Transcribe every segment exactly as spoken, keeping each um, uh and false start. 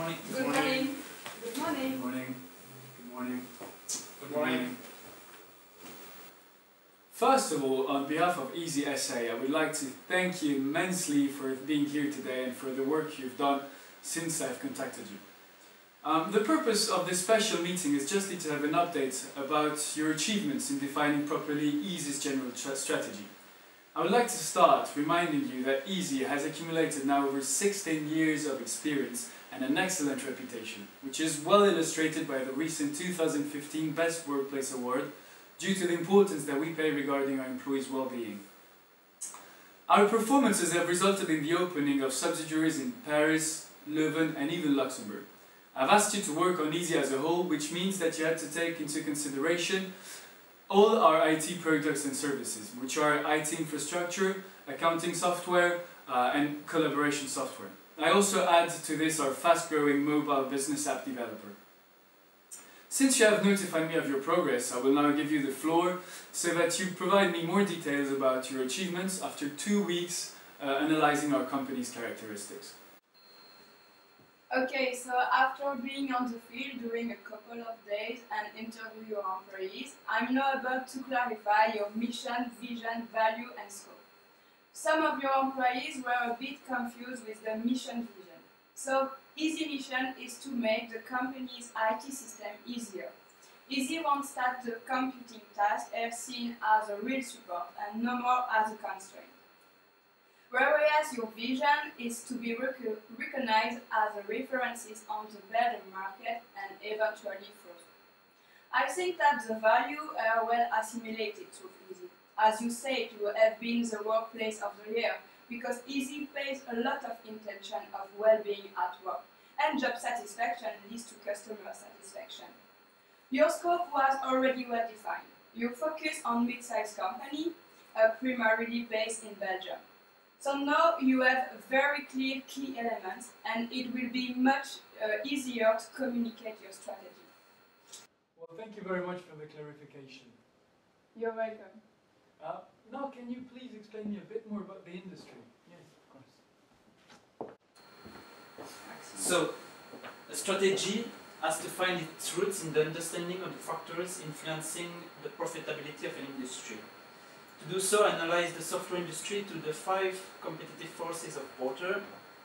morning. Good morning. Good morning. Good morning. Good morning. Good morning. First of all, on behalf of Easy S A, I would like to thank you immensely for being here today and for the work you've done since I've contacted you. Um, the purpose of this special meeting is justly to have an update about your achievements in defining properly Easy's general strategy. I would like to start reminding you that Easy has accumulated now over sixteen years of experience and an excellent reputation, which is well illustrated by the recent two thousand fifteen Best Workplace Award, due to the importance that we pay regarding our employees' well-being. Our performances have resulted in the opening of subsidiaries in Paris, Leuven and even Luxembourg. I've asked you to work on Easy as a whole, which means that you had to take into consideration all our I T products and services, which are I T infrastructure, accounting software uh, and collaboration software. I also add to this our fast-growing mobile business app developer. Since you have notified me of your progress, I will now give you the floor so that you provide me more details about your achievements after two weeks uh, analyzing our company's characteristics. Okay, so after being on the field during a couple of days and interview your employees, I'm now about to clarify your mission, vision, value and scope. Some of your employees were a bit confused with the mission vision. So, Easy mission is to make the company's I T system easier. Easy wants that the computing tasks are seen as a real support and no more as a constraint. Whereas your vision is to be rec recognized as a references on the Belgian market and eventually further. I think that the value are well assimilated through Easy. As you said, you have been the workplace of the year because Easy pays a lot of attention of well-being at work, and job satisfaction leads to customer satisfaction. Your scope was already well defined. You focus on mid-sized company, uh, primarily based in Belgium. So now you have very clear key elements and it will be much uh, easier to communicate your strategy. Well, thank you very much for the clarification. You're welcome. Uh, now, can you please explain me a bit more about the industry? Yes, of course. So, a strategy has to find its roots in the understanding of the factors influencing the profitability of an industry. To do so, analyze the software industry to the five competitive forces of water.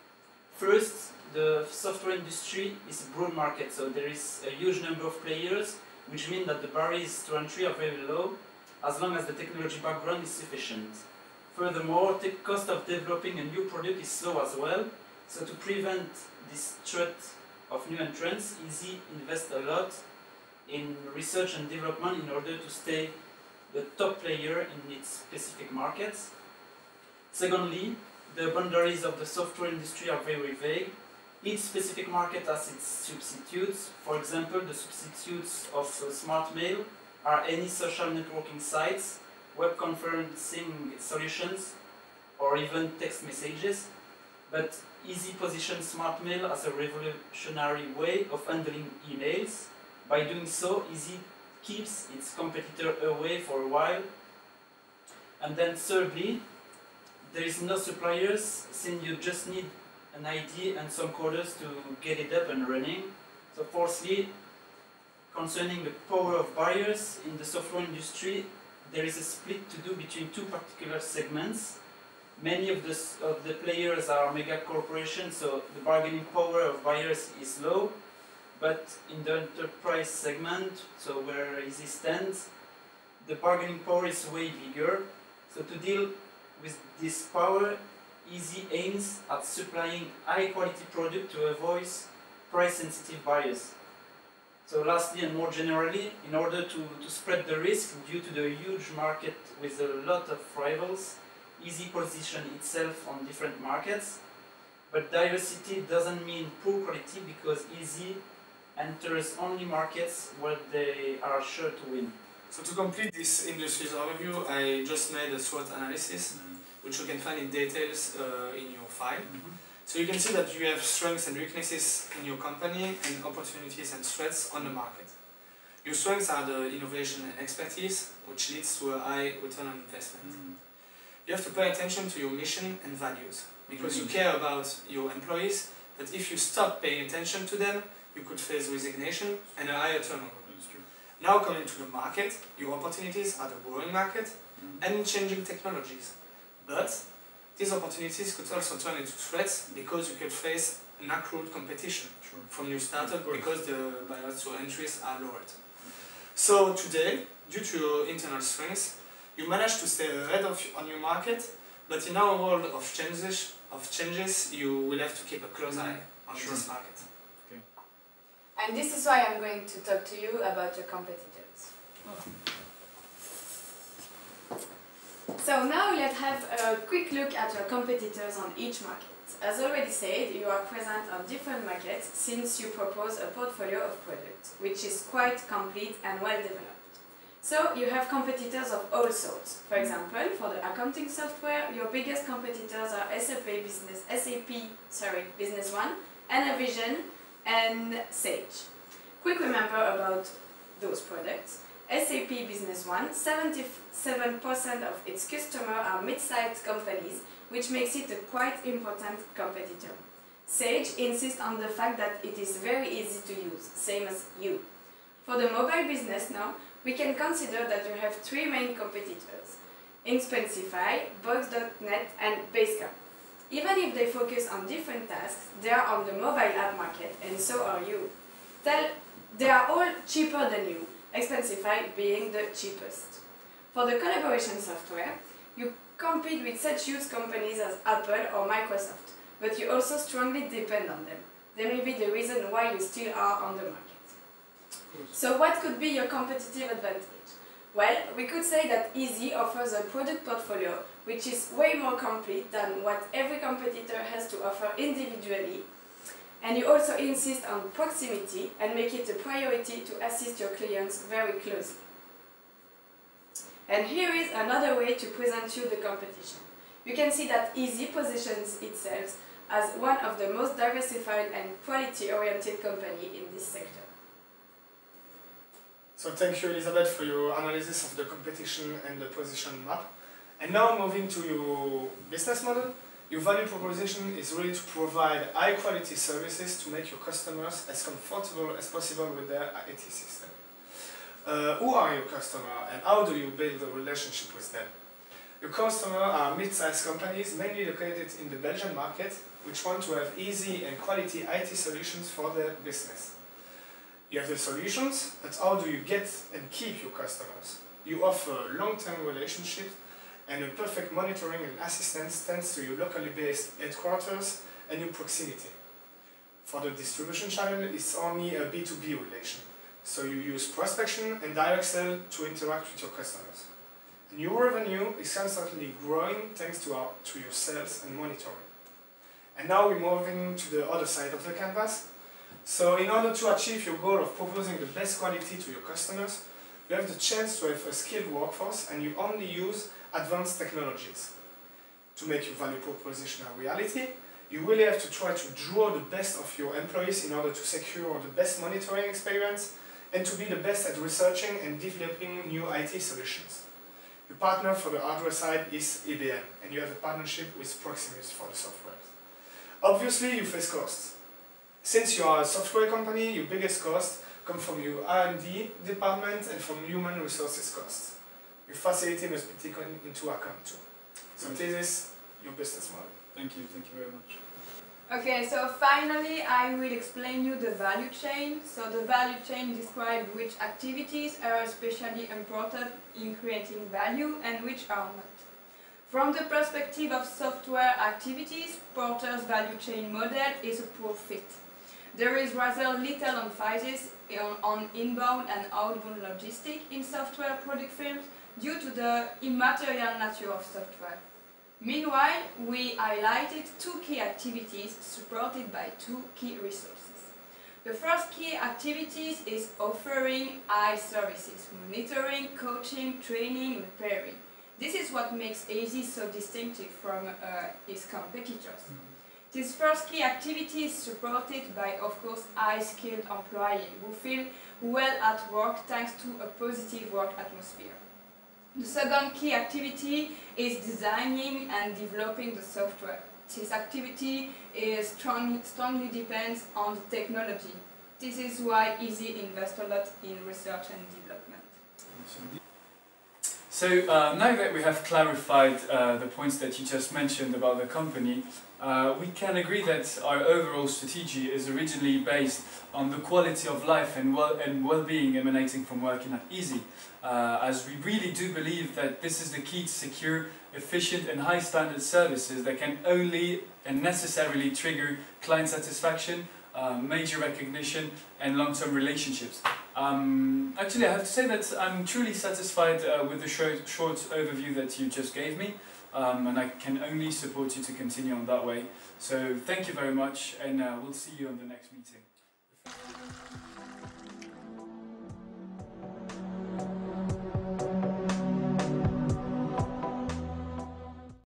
First, the software industry is a broad market, so there is a huge number of players, which means that the barriers to entry are very low, as long as the technology background is sufficient. Furthermore, the cost of developing a new product is low as well, so to prevent this threat of new entrants, Easy invests a lot in research and development in order to stay the top player in its specific markets. Secondly, the boundaries of the software industry are very vague. Each specific market has its substitutes. For example, the substitutes of uh, smart mail are any social networking sites, web conferencing solutions, or even text messages. But Easy positions smart mail as a revolutionary way of handling emails. By doing so, Easy keeps its competitor away for a while. And then thirdly, there is no suppliers, since you just need an I D and some coders to get it up and running. So fourthly, concerning the power of buyers in the software industry, there is a split to do between two particular segments. Many of the, of the players are mega corporations, so the bargaining power of buyers is low. But in the enterprise segment, so where Easy stands, the bargaining power is way bigger. So to deal with this power, Easy aims at supplying high quality product to avoid price sensitive buyers. So lastly and more generally, in order to, to spread the risk due to the huge market with a lot of rivals, Easy positions itself on different markets. But diversity doesn't mean poor quality because Easy enters only markets where they are sure to win. So to complete this industry's overview, I just made a SWOT analysis, mm-hmm. which you can find in details uh, in your file. Mm-hmm. So you can see that you have strengths and weaknesses in your company and opportunities and threats on the market. Your strengths are the innovation and expertise, which leads to a high return on investment. Mm-hmm. You have to pay attention to your mission and values, because mm-hmm. you care about your employees, But if you stop paying attention to them, you could face resignation and a higher turnover. Now coming to the market, your opportunities are the growing market mm-hmm. and changing technologies. But these opportunities could also turn into threats because you could face an accrued competition sure. from new startups because the barriers to entries are lowered. So today, due to your internal strengths, you manage to stay ahead of on your market, but in our world of changes, of changes, you will have to keep a close eye on sure. this market. Okay. And this is why I'm going to talk to you about your competitors. Oh. So now let's have a quick look at your competitors on each market. As already said, you are present on different markets since you propose a portfolio of products, which is quite complete and well developed. So you have competitors of all sorts. For example, for the accounting software, your biggest competitors are S A P Business, S A P, sorry, Business One, Navision, and Sage. Quick remember about those products. S A P Business One, seventy-seven percent of its customers are mid-sized companies, which makes it a quite important competitor. Sage insists on the fact that it is very easy to use, same as you. For the mobile business now, we can consider that you have three main competitors: Inspensify, Box dot net, and Basecamp. Even if they focus on different tasks, they are on the mobile app market, and so are you. Tell, they are all cheaper than you, Expensify being the cheapest. For the collaboration software, you compete with such huge companies as Apple or Microsoft, but you also strongly depend on them. They may be the reason why you still are on the market. So what could be your competitive advantage? Well, we could say that Easy offers a product portfolio which is way more complete than what every competitor has to offer individually. And you also insist on proximity and make it a priority to assist your clients very closely. And here is another way to present you the competition. You can see that Easy positions itself as one of the most diversified and quality-oriented companies in this sector. So thank you, Elizabeth, for your analysis of the competition and the position map. And now moving to your business model, your value proposition is really to provide high-quality services to make your customers as comfortable as possible with their I T system. Uh, who are your customers and how do you build a relationship with them? Your customers are mid-sized companies mainly located in the Belgian market, which want to have easy and quality I T solutions for their business. You have the solutions, but how do you get and keep your customers? You offer long-term relationships and a perfect monitoring and assistance thanks to your locally based headquarters and your proximity. For the distribution channel, it's only a B two B relation, so you use prospection and direct sale to interact with your customers. And your revenue is constantly growing thanks to, our, to your sales and monitoring. And now we're moving to the other side of the canvas. So in order to achieve your goal of proposing the best quality to your customers, you have the chance to have a skilled workforce and you only use advanced technologies. To make your value proposition a reality, you really have to try to draw the best of your employees in order to secure the best monitoring experience and to be the best at researching and developing new I T solutions. Your partner for the hardware side is I B M, and you have a partnership with Proximus for the software. Obviously, you face costs. Since you are a software company, your biggest costs come from your R and D department and from human resources costs. Your facility must be taken into account too. So this is your business model. Thank you, thank you very much. Okay, so finally I will explain you the value chain. So the value chain describes which activities are especially important in creating value and which are not. From the perspective of software activities, Porter's value chain model is a poor fit. There is rather little emphasis on inbound and outbound logistics in software product firms due to the immaterial nature of software. Meanwhile, we highlighted two key activities supported by two key resources. The first key activity is offering I services, monitoring, coaching, training, repairing. This is what makes Easy so distinctive from uh, its competitors. Mm-hmm. This first key activity is supported by, of course, high-skilled employees who feel well at work thanks to a positive work atmosphere. The second key activity is designing and developing the software. This activity is strong, strongly depends on the technology. This is why Easy invests a lot in research and development. So uh, now that we have clarified uh, the points that you just mentioned about the company, uh, we can agree that our overall strategy is originally based on the quality of life and well and well-being emanating from working at Easy, uh, as we really do believe that this is the key to secure, efficient and high-standard services that can only and necessarily trigger client satisfaction, uh, major recognition and long-term relationships. Um, actually, I have to say that I'm truly satisfied uh, with the short, short overview that you just gave me, um, and I can only support you to continue on that way. So thank you very much, and uh, we'll see you on the next meeting.